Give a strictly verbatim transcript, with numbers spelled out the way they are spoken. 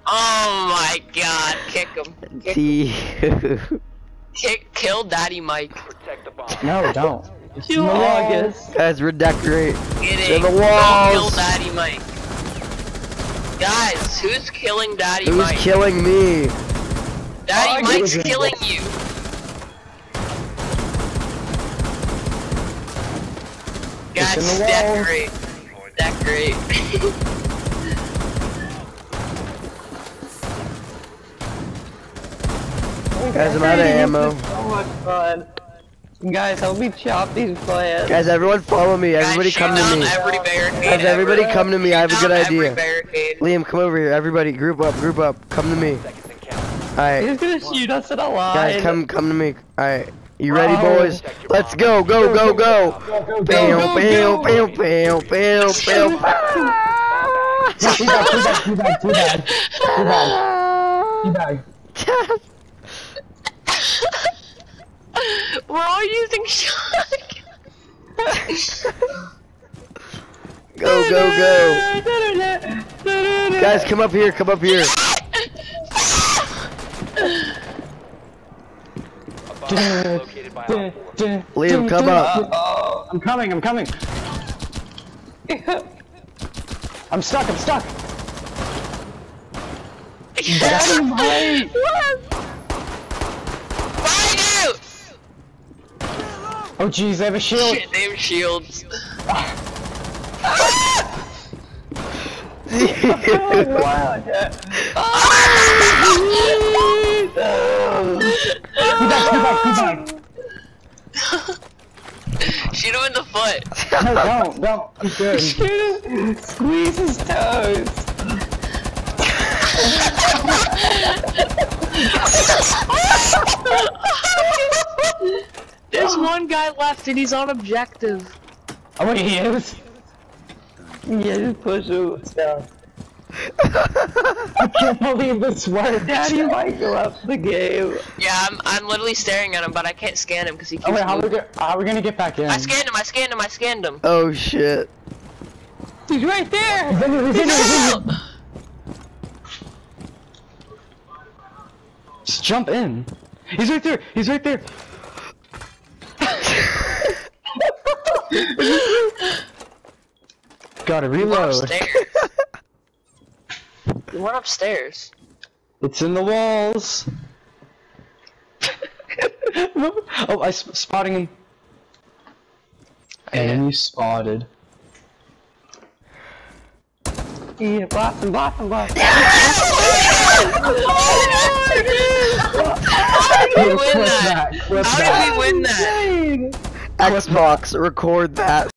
Oh my god, kick him. Kick him. Kick, kill Daddy Mike. No, don't. You August. Guys, redecorate. Kidding. To the Don't walls. kill Daddy Mike. Guys, who's killing Daddy Who's Mike? Who's killing me? Daddy Oh, Mike's killing you. Guys, decorate. Decorate. Guys, I'm out of ammo. So much fun. Guys, help me chop these plants. Guys, everyone follow me. Everybody Guys, come shoot to down me. Every barricade Guys, everybody ever. come to me. I have a Shoot good down every idea. barricade. Liam, come over here. Everybody, group up, group up. Come to me. Alright. He's gonna shoot us in a line. Guys, come come to me. Alright. You ready, Oh. boys? Let's go, go, go, go! Bam, bam, bam, bam, bam, bam. Too bad, too bad, too bad, too bad. Too bad. Too bad. We're all using shotgun. Go, go, go! Guys, come up here, come up here. Liam, come up. Uh, I'm coming, I'm coming. I'm stuck, I'm stuck. Daddy Mike! Find you! Oh jeez, they have a shield. Shit, they have shields. Wow. Go back, go back, go back. Shoot him in the foot. No, don't, don't. I'm good. Squeeze his toes. There's one guy left and he's on objective. Oh wait, he is? Yeah, just push him down. I can't believe this worked. Daddy might go up the game. Yeah, I'm I'm literally staring at him, but I can't scan him because he keeps Oh wait, how are, we moving. go how are we gonna get back in? I scanned him, I scanned him, I scanned him. Oh shit. He's right there. He's in here, he's in here, he's in here. Just jump in. He's right there, he's right there. Gotta He went reload. upstairs. He went upstairs. It's in the walls. Oh, I s spotting him. Enemy spotted. Yeah, blast him, blast him, blast him. How did we win Clip that? that, clip How that. did we win that? Xbox, record that.